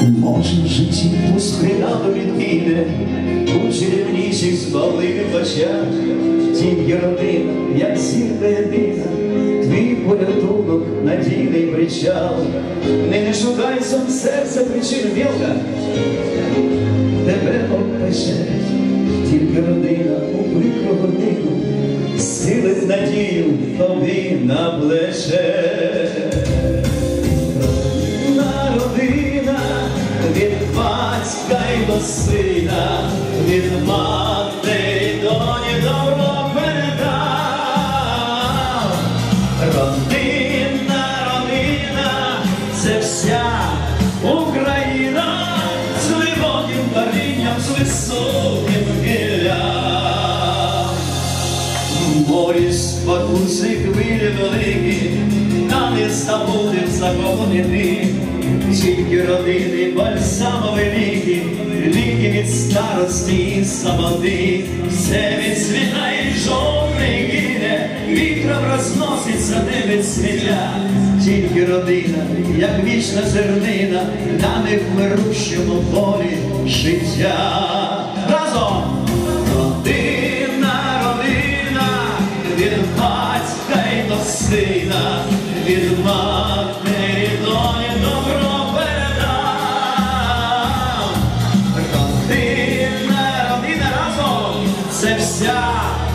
Може в житті поспрягало відкине у черевнічих збавливих очах, тільки родина, як зірка єдина, твій порятунок, надійний причал. Не шукай сам серця причин вілка, тебе обпече, тільки родина у прикру годину силить надію тобі на плече. Від батька й до сина, від матері доні добро передав. Родина, родина, це вся Україна, з глибоким корінням, з високим гіллям. Морі спокуси, хвилі великі, та не забудем закоханий. Тільки родини бальзамові ліки, ліки від старості і самоти. Все відцвітає, жовтий гине, вітром розноситься не від сміття. Тільки родина, як вічна зернина, на невмирущому полі життя. Разом! Родина, родина, від батька й до сина, від матері доні добро. Це вся,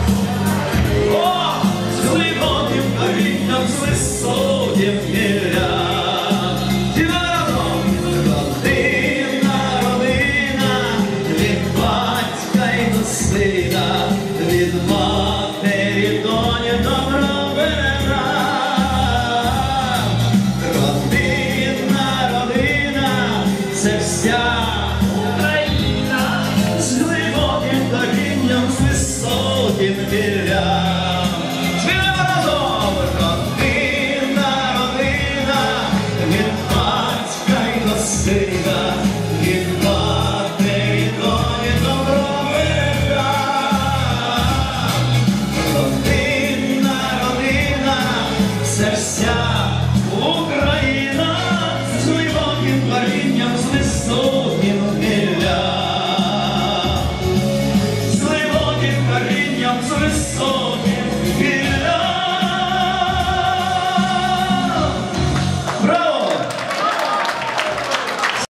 з глибоким корінням, з високим гіллям. Родина, родина, від батька й до сина, від матері доні добро передав. Родина, родина, це вся.